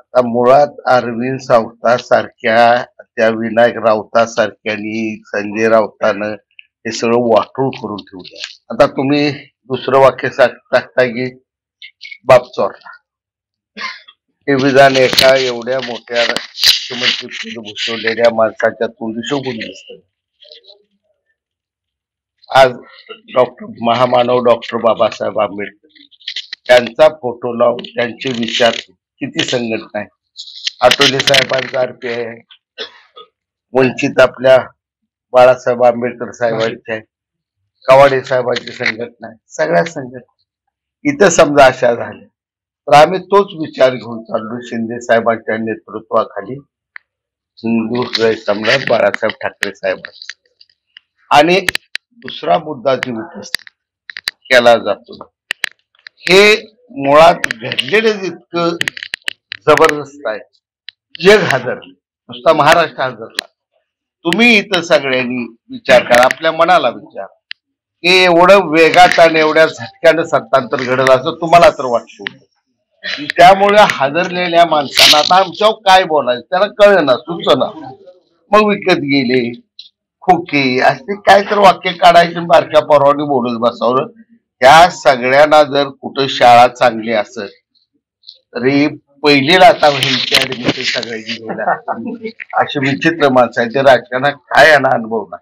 मुळात अरविंद सावंतासारख्या त्या विनायक राऊतासारख्यांनी संजय राऊतानं हे सगळं वाटूळ करून ठेवलं. आता तुम्ही दुसरं वाक्य टाकता की बाप चोरला. हे विधान एका एवढ्या मोठ्या मुख्यमंत्री भूषवलेल्या माणसाच्या तोंडी शोभून दिसत. आज महामानव डॉक्टर बाबासाहेब आंबेडकर त्यांचा फोटो लावून त्यांचे विचार किती संघटना आहे. आठवले साहेबांचा अर्थ आहे, वंचित आपल्या बाळासाहेब आंबेडकर साहेबांची आहे, कवाडे साहेबांची संघटना आहे, सगळ्या संघटना इथं समजा अशा झाल्या तर आम्ही तोच विचार घेऊन चाललो. शिंदे साहेबांच्या नेतृत्वाखाली हिंदू हृदय सम्राट बाळासाहेब ठाकरे साहेब आणि दुसरा मुद्दा जो उपस्थित केला जातो हे मुळात घडलेलं इतकं जबरदस्त आहे. जग हादरलं, नुसता महाराष्ट्र हादरला. तुम्ही इथं सगळ्यांनी विचार करा, आपल्या मनाला विचार की एवढं वेगात आणि एवढ्या झटक्यानं सत्तांतर घडलं असं तुम्हाला तर वाटतं. त्यामुळे हादरलेल्या माणसांना आता आमच्यावर काय बोलायचं त्याला कळलं, सुचना. मग विकत गेले खोके असे काय तर वाक्य काढायचे, बारक्या पोरांनी बोलत बसावं. त्या सगळ्यांना जर कुठं शाळा चांगली असेल तरी पहिलीला आता ह्यांची सगळ्याची गेला अशी विचित्र माणसं आहे. ते राजकारणात काय यांना अनुभव नाही.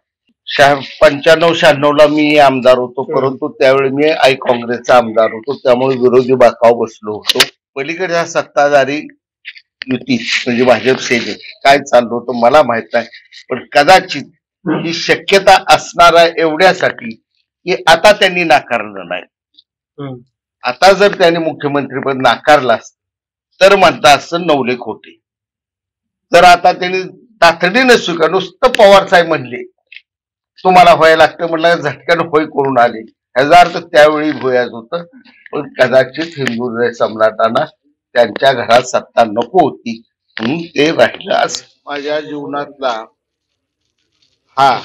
95-96 ला मी आमदार होतो, परंतु त्यावेळी मी काँग्रेसचा आमदार होतो, त्यामुळे विरोधी बाकाव बसलो होतो. पलीकडच्या सत्ताधारी युती म्हणजे भाजप सेने काय चाललं होतं मला माहित नाही, पण कदाचित ही शक्यता असणारा एवढ्यासाठी की आता त्यांनी नाकारलं नाही. आता जर त्यांनी मुख्यमंत्रीपद नाकारलं असतं तर म्हणता असं नवले खोटे. तर आता त्यांनी तातडीनं स्वीकार, नुसतं पवार साहेब म्हणले तुम्हाला व्हायला लागतं म्हणलं, झटक्यानं होय करून आले. ह्याचा अर्थ त्यावेळी भुयाच होतं. पण कदाचित हिंदू हृदय सम्राटांना त्यांच्या घरात सत्ता नको होती म्हणून ते राहिलं. असं माझ्या जीवनातला हा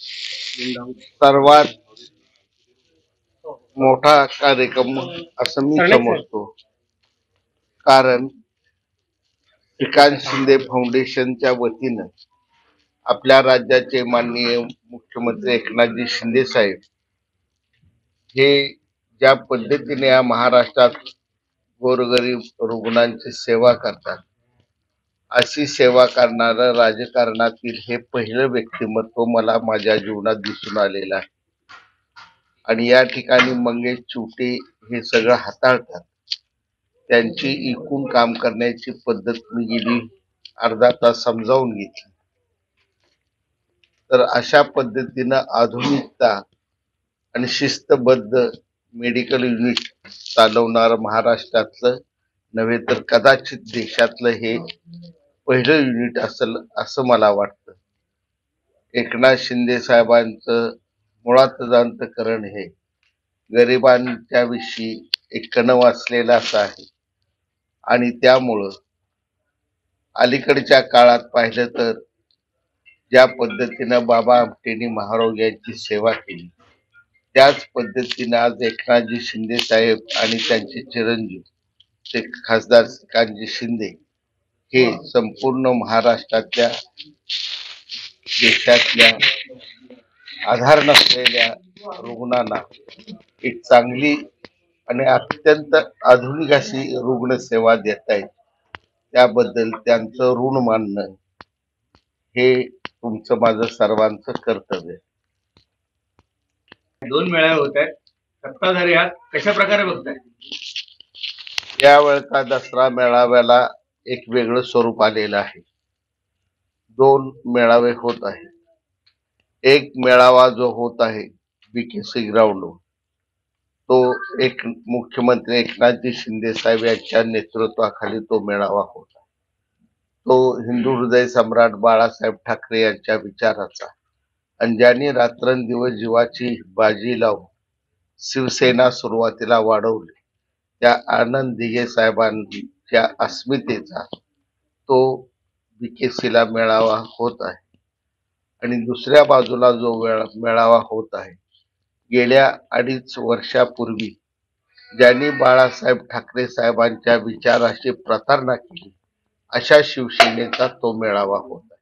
सर्वात मोठा कार्यक्रम असं मी समजतो. कारण श्रीकांत शिंदे फाउंडेशनच्या वतीनं आपल्या राज्याचे माननीय मुख्यमंत्री एकनाथजी शिंदे साहेब हे ज्या पद्धतीने या महाराष्ट्रात गोरगरीब रुग्णांची सेवा करतात, अशी सेवा करणारं राजकारणातील हे पहिलं व्यक्तिमत्व मला माझ्या जीवनात दिसून आलेलं आहे. आणि या ठिकाणी मंगेश चिवटे हे सगळं हाताळतात. त्यांची एकूण काम करण्याची पद्धत मी गेली अर्धा तास समजावून घेतली. तर अशा पद्धतीनं आधुनिकता आणि शिस्तबद्ध मेडिकल युनिट चालवणार महाराष्ट्रातलं नव्हे तर कदाचित देशातलं हे पहिलं युनिट असेल असं मला वाटतं. एकनाथ शिंदे साहेबांचं मुळात अंतकरण हे गरिबांच्या विषयी एक कणव असलेलं असं आहे. आणि त्यामुळं अलीकडच्या काळात पाहिलं तर ज्या पद्धतीनं बाबा आमटेंनी महाराज यांची सेवा केली, त्याच पद्धतीनं आज एकनाथजी शिंदे साहेब आणि त्यांचे चिरंजीव ते खासदार श्रीकांतजी शिंदे हे संपूर्ण महाराष्ट्रातल्या देशातल्या आधार नसलेल्या रुग्णांना एक चांगली आणि अत्यंत आधुनिक अशी रुग्णसेवा देत आहेत. त्याबद्दल त्यांचं ऋण मानणं हे तुमचं माझं सर्वांचं कर्तव्य. दोन मेळावे होत आहेत, सत्ताधारी आहात, कशा प्रकारे बघताय? यावेळचा दसरा मेळाव्याला एक वेगळं स्वरूप आलेलं आहे. दोन मेळावे होत आहे. एक मेळावा जो होत आहे BKC ग्राउंडवर, तो एक मुख्यमंत्री एकनाथजी शिंदे साहेब यांच्या नेतृत्वाखाली तो मेळावा होता. तो हिंदू हृदय सम्राट बाळासाहेब ठाकरे यांच्या विचाराचा आणि ज्यांनी रात्रंदिवस जीवाची बाजी लावून शिवसेना सुरुवातीला वाढवली त्या आनंद दिघे साहेबांच्या अस्मितेचा तो BKCला मेळावा होत आहे. आणि दुसऱ्या बाजूला जो मेळावा होत आहे, गेल्या 2.5 वर्षापूर्वी ज्यांनी बाळासाहेब ठाकरे साहेबांच्या विचाराची प्रतारणा केली अशा शिवसेनेचा तो मेळावा होता.